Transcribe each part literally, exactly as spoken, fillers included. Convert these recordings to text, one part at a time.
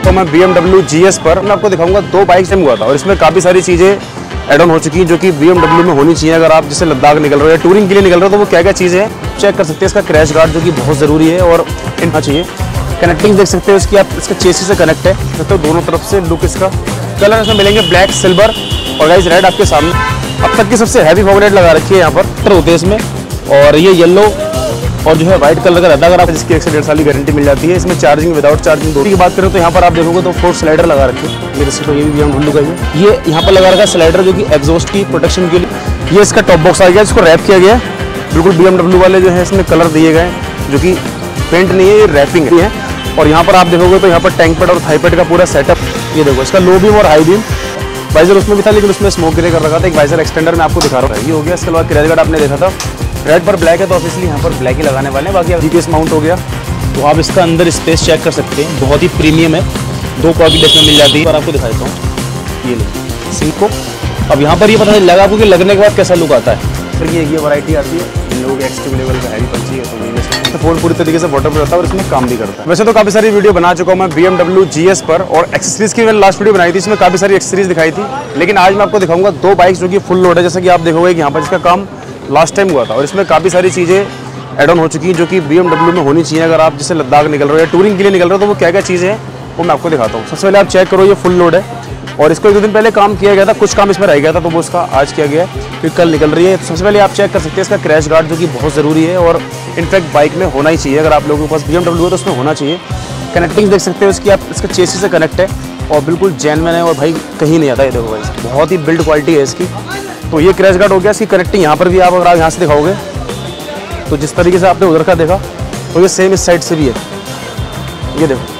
हूँ मैं B M W G S पर। मैं आपको दिखाऊंगा दो बाइक सेम हुआ था और इसमें काफ़ी सारी चीज़ें एड ऑन हो चुकी हैं जो कि बी एम डब्ल्यू में होनी चाहिए। अगर आप जैसे लद्दाख निकल रहे हो या टूरिंग के लिए निकल रहे हो तो वो क्या क्या चीज़ें हैं चेक कर सकते हैं। इसका क्रैश गार्ड जो कि बहुत ज़रूरी है और इनका चाहिए। कनेक्टिंग देख सकते हो इसकी, आप इसका चेसी से कनेक्ट है तो दोनों तरफ से लुक इसका। कलर इसमें मिलेंगे ब्लैक, सिल्वर और गाइस रेड आपके सामने। अब तक की सबसे हैवी फॉगलाइट लगा रखी है यहाँ पर होते हैं इसमें, और ये येलो और जो है व्हाइट कलर का रहता है। अगर आप इसकी एक से डेढ़ साल की गारंटी मिल जाती है। इसमें चार्जिंग विदाउट चार्जिंग दोनों की बात करें तो यहाँ पर आप देखोगे तो फोर स्लाइडर लगा रखे हैं। ये तो ये भी बी एम डब्ल्यू का ही ये यहाँ पर लगा रखा है स्लाइडर जो कि एग्जॉस्ट की प्रोटेक्शन के लिए। ये इसका टॉप बॉक्स आ गया, इसको रैप किया गया है बिल्कुल। बी एम डब्ल्यू वाले जो है इसमें कलर दिए गए जो कि पेंट नहीं है, ये रैपिंग है। और यहाँ पर आप देखोगे तो यहाँ पर टैंक पैड और थाई पैड का पूरा सेटअप। ये देखो इसका लो बीम और हाई बीम। वाइजर उसमें भी था लेकिन उसमें स्मोक ग्रे कर रखा था। एक वाइजर एक्सटेंडर मैं आपको दिखा रहा हूँ, ये हो गया। इसके बाद क्रैश गार्ड आपने देखा था रेड पर ब्लैक है तो ऑब्वियसली यहाँ पर ब्लैक ही लगाने वाले हैं। बाकी जीपीएस माउंट हो गया तो आप इसका अंदर स्पेस चेक कर सकते हैं, बहुत ही प्रीमियम है। दो पॉकेट इसमें मिल जाती है और आपको दिखा देता हूँ ये लो सिंक को। अब यहाँ पर ये पता नहीं लगा आपको कि लगने के बाद कैसा लुक आता है। फिर ये ये वैरायटी आती है इन लोगों के एक्सट्रीम लेवल का हैवी पंची है तो ये फोन पूरी तरीके से वाटर प्रूफ रहता है और इसमें काम भी करता है। वैसे तो काफ़ी सारी वीडियो बना चुका हूँ मैं B M W G S पर और एक्सेसरीज की मैंने लास्ट वीडियो बनाई थी, इसमें काफ़ी सारी एक्सेसरीज दिखाई थी। लेकिन आज मैं आपको दिखाऊंगा दो बाइक्स जो कि फुल लोड है। जैसे कि आप देखोगे कि यहाँ पर इसका काम लास्ट टाइम हुआ था और इसमें काफ़ी सारी चीज़ें एड ऑन हो चुकी हैं जो कि बी एम डब्ल्यू में होनी चाहिए। अगर आप जैसे लद्दाख निकल रहे हो या टूरिंग के लिए निकल रहे हो तो वो क्या क्या चीज़ें हैं वो मैं आपको दिखाता हूँ। सबसे पहले आप चेक करो ये फुल लोड है और इसको एक दो दिन पहले काम किया गया था, कुछ काम इसमें रह गया था तो वो उसका आज किया गया है क्योंकि कल निकल रही है। सबसे पहले आप चेक कर सकते हैं इसका क्रैश गार्ड जो कि बहुत ज़रूरी है और इनफैक्ट बाइक में होना ही चाहिए। अगर आप लोगों के पास बी एम डब्ल्यू है तो उसमें होना चाहिए। कनेक्टिंग देख सकते हो इसकी, आप इसका चेसी से कनेक्ट है और बिल्कुल जेन्युइन है और भाई कहीं नहीं आता है। देखो भाई बहुत ही बिल्ड क्वालिटी है इसकी। तो ये क्रैश गार्ड हो गया। इसकी कनेक्टिंग यहाँ पर भी आप अगर आप यहाँ से दिखाओगे तो जिस तरीके से आपने उधर का देखा तो ये सेम इस साइड से भी है। ये देखो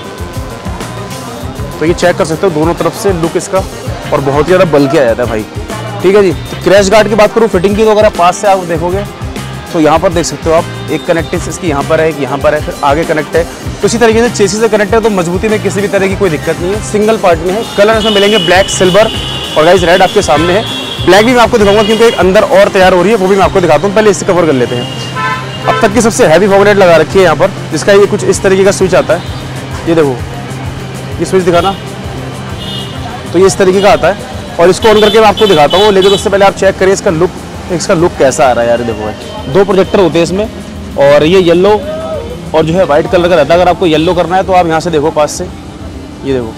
तो ये चेक कर सकते हो दोनों तरफ से लुक इसका और बहुत ही ज़्यादा बल्कि आ जाता है भाई। ठीक है जी। तो क्रैश गार्ड की बात करूँ फिटिंग की तो अगर आप पास से आप देखोगे तो यहाँ पर देख सकते हो आप एक कनेक्टिंग इसकी यहाँ पर है, एक यहाँ पर है, फिर आगे कनेक्ट है। तो इसी तरीके से चेसी से कनेक्ट है तो मजबूती में किसी भी तरह की कोई दिक्कत नहीं है। सिंगल पार्ट में है। कलर इसमें मिलेंगे ब्लैक, सिल्वर और गाइस रेड आपके सामने है। ब्लैक भी मैं आपको दिखाऊंगा क्योंकि एक अंदर और तैयार हो रही है, वो भी मैं आपको दिखाता हूँ। पहले इससे कवर कर लेते हैं। अब तक की सबसे हैवी फॉगलाइट लगा रखी है यहाँ पर, जिसका ये कुछ इस तरीके का स्विच आता है। ये देखो ये स्विच दिखाना तो ये इस तरीके का आता है और इसको ऑन करके मैं आपको दिखाता हूँ। लेकिन उससे पहले आप चेक करिए इसका लुक, इसका लुक कैसा आ रहा है यार। देखो भाई दो प्रोजेक्टर होते हैं इसमें और ये येलो और जो है वाइट कलर का रहता है। अगर आपको येलो करना है तो आप यहाँ से देखो पास से, ये देखो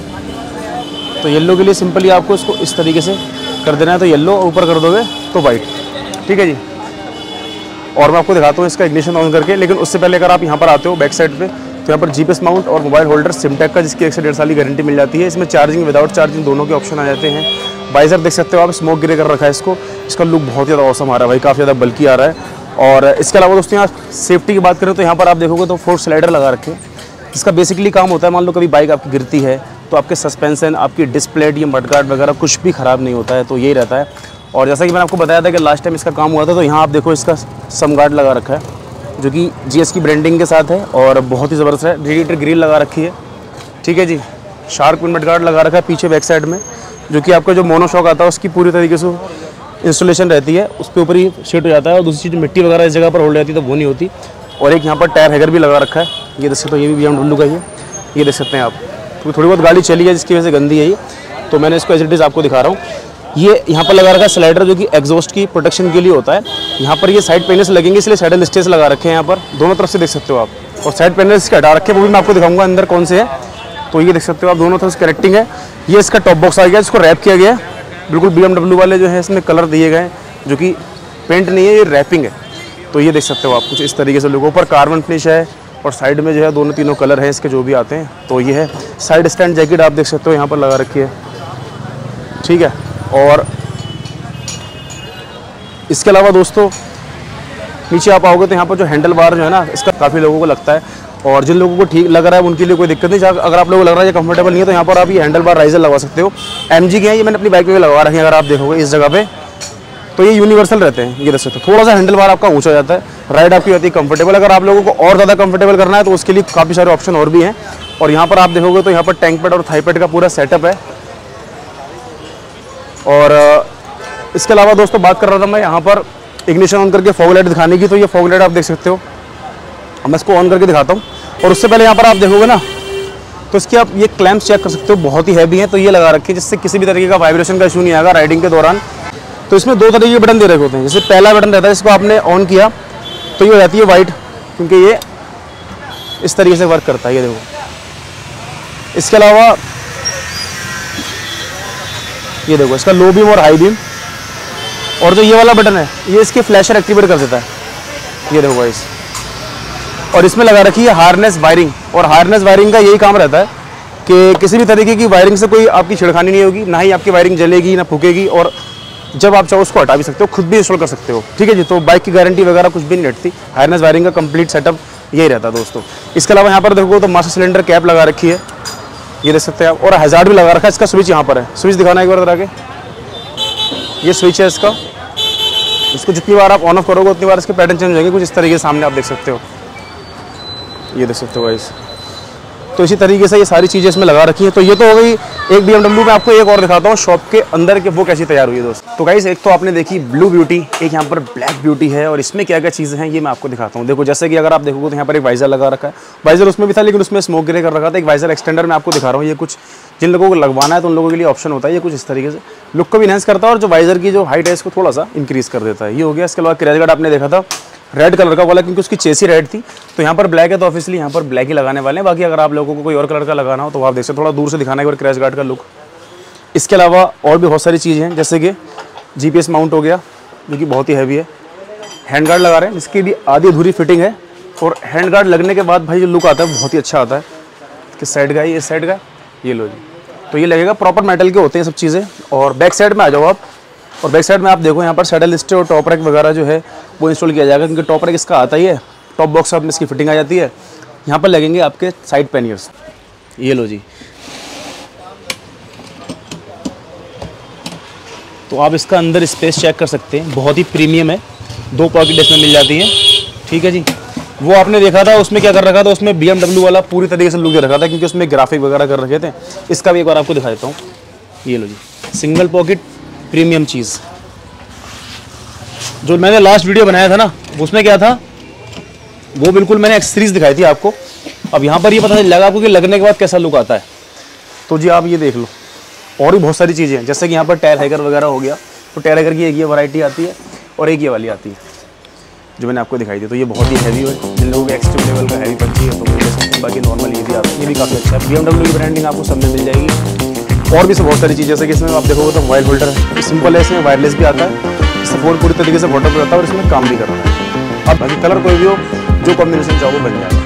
तो येलो के लिए सिंपली आपको इसको इस तरीके से कर देना है तो येलो, ऊपर कर दोगे तो वाइट। ठीक है जी। और मैं आपको दिखाता हूँ इसका इग्निशन ऑन करके। लेकिन उससे पहले अगर आप यहाँ पर आते हो बैक साइड पे तो यहाँ पर जीपीएस माउंट और मोबाइल होल्डर सिमटेक का जिसकी एक से डेढ़ साल की गारंटी मिल जाती है। इसमें चार्जिंग विदाउट चार्जिंग दोनों के ऑप्शन आ जाते हैं। वाइजर देख सकते हो आप, स्मोक ग्रे कर रखा है इसको। इसका लुक बहुत ज़्यादा औसम आ रहा है भाई, काफ़ी ज़्यादा बल्कि आ रहा है। और इसके अलावा दोस्तों यहाँ सेफ्टी की बात करें तो यहाँ पर आप देखोगे तो फोर स्लाइडर लगा रखे हैं। इसका बेसिकली काम होता है, मान लो कभी बाइक आपकी गिरती है तो आपके सस्पेंशन, आपकी डिस्प्ले, ये मडगार्ड वगैरह कुछ भी ख़राब नहीं होता है, तो यही रहता है। और जैसा कि मैंने आपको बताया था कि लास्ट टाइम इसका काम हुआ था तो यहाँ आप देखो इसका सम गार्ड लगा रखा है जो कि जीएस की ब्रांडिंग के साथ है और बहुत ही ज़बरदस्त है। रेडिएटर ग्रिल लगा रखी है। ठीक है जी। शार्क विंड मडगार्ड लगा रखा है पीछे बैक साइड में, जो कि आपका जो मोनोशॉक आता है उसकी पूरी तरीके से इंस्टॉलेशन रहती है, उस पर ऊपर ही सेट हो जाता है। और दूसरी चीज़ मिट्टी वगैरह इस जगह पर होल्ड रहती है तो वो नहीं होती। और एक यहाँ पर टायर हैगर भी लगा रखा है, ये देख सकते हो, ये भी बी एम डब्ल्यू का ही है, ये देख सकते हैं आप। तो थोड़ी बहुत गाड़ी चली है जिसकी वजह से गंदी है ये, तो मैंने इसको एज इट इज़ आपको दिखा रहा हूँ। ये यहाँ पर लगा रखा है स्लाइडर जो कि एग्जॉस्ट की प्रोटेक्शन के लिए होता है। यहाँ पर ये साइड पैनल्स लगेंगे इसलिए साइडल स्टेज लगा रखे हैं यहाँ पर, दोनों तरफ से देख सकते हो आप। और साइड पैनल्स के हटा रखे हैं वो भी मैं आपको दिखाऊंगा अंदर कौन से है। तो ये देख सकते हो आप, दोनों तरफ से कनेक्टिंग है। ये इसका टॉप बॉक्स आ गया, इसको रैप किया गया है बिल्कुल। बी एम डब्ल्यू वाले जो है इसमें कलर दिए गए जो कि पेंट नहीं है, ये रैपिंग है। तो ये देख सकते हो आप कुछ इस तरीके से लोगों पर कार्बन फिनिश है और साइड में जो है दोनों तीनों कलर हैं इसके जो भी आते हैं। तो ये है साइड स्टैंड जैकेट आप देख सकते हो यहाँ पर लगा रखी है। ठीक है। और इसके अलावा दोस्तों नीचे आप आओगे तो यहाँ पर जो हैंडल बार जो है ना, इसका काफ़ी लोगों को लगता है और जिन लोगों को ठीक लग रहा है उनके लिए कोई दिक्कत नहीं। अगर आप लोगों को लग रहा है ये कंफर्टेबल नहीं है तो यहाँ पर आप ये हैंडल बार राइजर लगा सकते हो। एमजी के हैं, ये मैंने अपनी बाइक में लगा रखे हैं। अगर आप देखोगे इस जगह पे तो ये यूनिवर्सल रहते हैं, ये देख सकते हो। थोड़ा सा हैंडल बार आपका ऊंचा हो जाता है, राइड आपकी होती है कंफर्टेबल। अगर आप लोगों को और ज़्यादा कंफर्टेबल करना है तो उसके लिए काफ़ी सारे ऑप्शन और भी हैं। और यहाँ पर आप देखोगे तो यहाँ पर टैंक पैड और थाई पैड का पूरा सेटअप है। और इसके अलावा दोस्तों बात कर रहा था मैं यहाँ पर इग्निशन ऑन करके फॉग लाइट दिखाने की। तो ये फॉग लाइट आप देख सकते हो, मैं इसको ऑन करके दिखाता हूँ। और उससे पहले यहाँ पर आप देखोगे ना तो इसके आप ये क्लैम्प्स चेक कर सकते हो, बहुत ही हैवी है। तो ये लगा रखे जिससे किसी भी तरीके का वाइब्रेशन का इशू नहीं आएगा राइडिंग के दौरान। तो इसमें दो तरीके के बटन दे रखे होते हैं। जैसे पहला बटन रहता है, इसको आपने ऑन किया तो ये हो जाती है वाइट, क्योंकि ये इस तरीके से वर्क करता है, ये देखो। इसके अलावा ये देखो इसका लो बीम और हाई बीम। और जो ये वाला बटन है ये इसके फ्लैशर एक्टिवेट कर देता है, ये देखो गाइस। और इसमें लगा रखी है हार्नेस वायरिंग, और हार्नेस वायरिंग का यही काम रहता है कि किसी भी तरीके की वायरिंग से कोई आपकी छिड़खानी नहीं होगी, ना ही आपकी वायरिंग जलेगी ना फूकेगी, और जब आप चाहो उसको हटा भी सकते हो, खुद भी इंस्टॉल कर सकते हो, ठीक है जी। तो बाइक की गारंटी वगैरह कुछ भी नहीं हटती, हार्नेस वायरिंग का कंप्लीट सेटअप यही रहता है दोस्तों। इसके अलावा यहाँ पर देखो तो मास्टर सिलेंडर कैप लगा रखी है, ये देख सकते हैं आप, और हज़ार्ड भी लगा रखा है। इसका स्विच यहाँ पर है, स्विच दिखाना एक बार जरा के, ये स्विच है इसका। इसको जितनी बार आप ऑन ऑफ करोगे उतनी बार इसके पैटर्न चेंज हो जाएंगे, कुछ इस तरीके से सामने आप देख सकते हो, ये देख सकते हो गाइस। तो इसी तरीके से ये सारी चीज़ें इसमें लगा रखी हैं। तो ये तो हो गई एक बी एम डब्ल्यू में। आपको एक और दिखाता हूँ शॉप के अंदर के वो कैसी तैयार हुई है दोस्त। तो गाइस एक तो आपने देखी ब्लू ब्यूटी, एक यहाँ पर ब्लैक ब्यूटी है, और इसमें क्या क्या चीज़ें हैं ये मैं आपको दिखाता हूँ। देखो जैसे कि अगर आप देखोगे तो यहाँ पर एक वाइजर लगा रखा है, वाइजर उसमें भी था लेकिन उसमें स्मोक ग्रे कर रखा था। एक वाइजर एक्सटेंडर मैं आपको दिखा रहा हूँ, ये कुछ जिन लोगों को लगवाना है तो उन लोगों के लिए ऑप्शन होता है। ये कुछ इस तरीके से लुक को भी इनहेंस करता है, और जो वाइजर की जो हाइट है इसको थोड़ा सा इंक्रीज कर देता है, ये हो गया। इसके अलावा क्रैश गार्ड आपने देखा था रेड कलर का वाला, क्योंकि उसकी चेसी रेड थी, तो यहाँ पर ब्लैक है तो ऑब्वियसली यहाँ पर ब्लैक ही लगाने वाले हैं। बाकी अगर आप लोगों को कोई और कलर का लगाना हो तो आप देख सकते, थोड़ा दूर से दिखाना एक बार क्रैश गार्ड का लुक। इसके अलावा और भी बहुत सारी चीज़ें हैं, जैसे कि जीपीएस माउंट हो गया जो कि बहुत ही हैवी है। हैंड गार्ड लगा रहे हैं जिसकी भी आधी अधूरी फिटिंग है, और हैंड गार्ड लगने के बाद भाई जो लुक आता है बहुत ही अच्छा आता है। किस साइड का है, ये साइड का, ये लो जी। तो ये लगेगा प्रॉपर मेटल के होते हैं सब चीज़ें। और बैक साइड में आ जाओ आप, और बैक साइड में आप देखो यहाँ पर सैडल लिस्ट और टॉप रैक वगैरह जो है वो इंस्टॉल किया जाएगा, क्योंकि टॉप रैक इसका आता ही है, टॉप बॉक्स में इसकी फिटिंग आ जाती है। यहाँ पर लगेंगे आपके साइड पैनियर्स, ये लो जी। तो आप इसका अंदर स्पेस चेक कर सकते हैं, बहुत ही प्रीमियम है, दो पॉकेट इसमें मिल जाती हैं, ठीक है जी। वो आपने देखा था उसमें क्या कर रखा था, उसमें बी एम डब्ल्यू वाला पूरी तरीके से लुक दे रखा था, क्योंकि उसमें ग्राफिक वगैरह कर रखे थे। इसका भी एक बार आपको दिखा देता हूँ, ये लो जी, सिंगल पॉकेट प्रीमियम चीज़। जो मैंने लास्ट वीडियो बनाया था ना उसमें क्या था, वो बिल्कुल मैंने एक्सेसरीज दिखाई थी आपको। अब यहाँ पर ये पता लगा आपको कि लगने के बाद कैसा लुक आता है। तो जी आप ये देख लो, और भी बहुत सारी चीज़ें हैं, जैसे कि यहाँ पर टायर हैगर वगैरह हो गया। तो टायर हैगर की एक ये वैरायटी आती है और एक ये वाली आती है जो मैंने आपको दिखाई दी। तो ये बहुत ही हैवी है, जिन लोगों को एक्सट्रीम लेवल का हैवी पड़ती है तो ले सकते हैं। बाकी नॉर्मल ये भी आप ये भी काफ़ी अच्छा है। बी एम डब्ल्यू की ब्रांडिंग आपको सब में मिल जाएगी। और भी सब बहुत सारी चीज़, जैसे कि इसमें आप देखोगे तो मोबाइल होल्डर है, सिंपल है, इसमें वायरलेस भी आता है, सपोर्ट पूरी तरीके से वाटर पर रहता है और इसमें काम भी करता है। अब बाकी कलर कोई भी हो, जो कॉम्बिनेशन चाहो वो बन जाएगा।